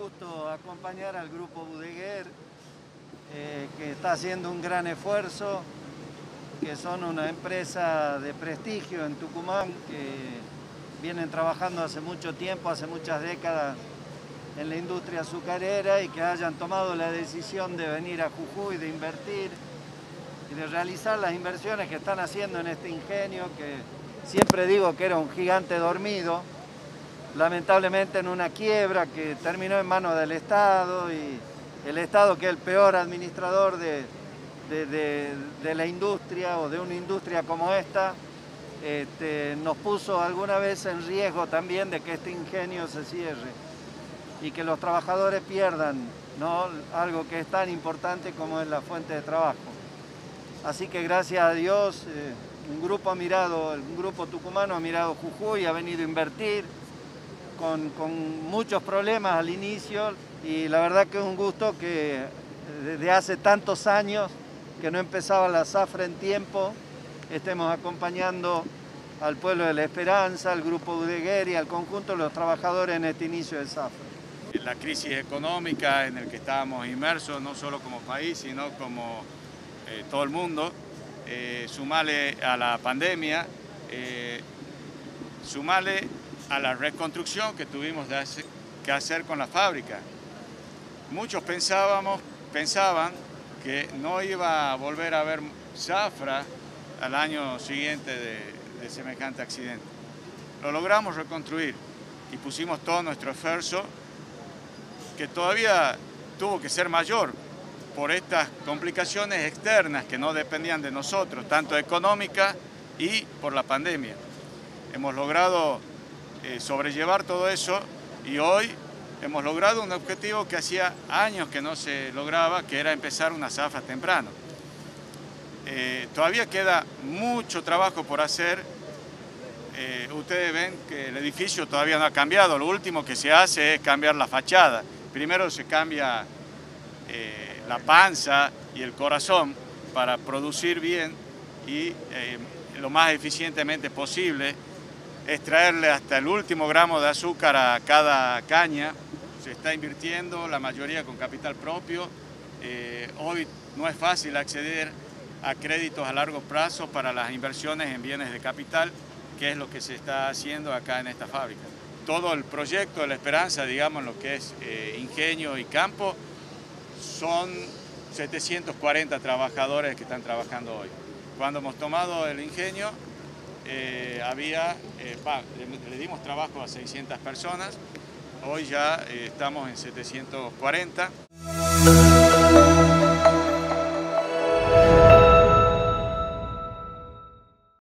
gusto acompañar al Grupo Budeguer, que está haciendo un gran esfuerzo, que son una empresa de prestigio en Tucumán, que vienen trabajando hace mucho tiempo, hace muchas décadas en la industria azucarera, y que hayan tomado la decisión de venir a Jujuy, de invertir y de realizar las inversiones que están haciendo en este ingenio, que siempre digo que era un gigante dormido, lamentablemente en una quiebra que terminó en manos del Estado, y el Estado, que es el peor administrador de la industria o de una industria como esta, nos puso alguna vez en riesgo también de que este ingenio se cierre y que los trabajadores pierdan, ¿no?, algo que es tan importante como es la fuente de trabajo. Así que gracias a Dios, un grupo tucumano ha mirado Jujuy, ha venido a invertir con muchos problemas al inicio, y la verdad que es un gusto que desde hace tantos años que no empezaba la zafra en tiempo, estemos acompañando al pueblo de La Esperanza, al Grupo Budeguer y al conjunto de los trabajadores en este inicio de zafra. La crisis económica en la que estábamos inmersos, no solo como país, sino como todo el mundo, sumale a la pandemia, sumale a la reconstrucción que tuvimos que hacer con la fábrica. Muchos pensaban que no iba a volver a haber zafra al año siguiente de semejante accidente. Lo logramos reconstruir y pusimos todo nuestro esfuerzo, que todavía tuvo que ser mayor por estas complicaciones externas que no dependían de nosotros, tanto económicas y por la pandemia. Hemos logrado sobrellevar todo eso, y hoy hemos logrado un objetivo que hacía años que no se lograba, que era empezar una zafra temprano. Todavía queda mucho trabajo por hacer. Ustedes ven que el edificio todavía no ha cambiado. Lo último que se hace es cambiar la fachada. Primero se cambia la panza y el corazón para producir bien y lo más eficientemente posible, extraerle hasta el último gramo de azúcar a cada caña. Se está invirtiendo, la mayoría con capital propio. Hoy no es fácil acceder a créditos a largo plazo para las inversiones en bienes de capital, que es lo que se está haciendo acá en esta fábrica. Todo el proyecto de La Esperanza, digamos, lo que es ingenio y campo, son 740 trabajadores que están trabajando hoy. Cuando hemos tomado el ingenio, le dimos trabajo a 600 personas, hoy ya estamos en 740.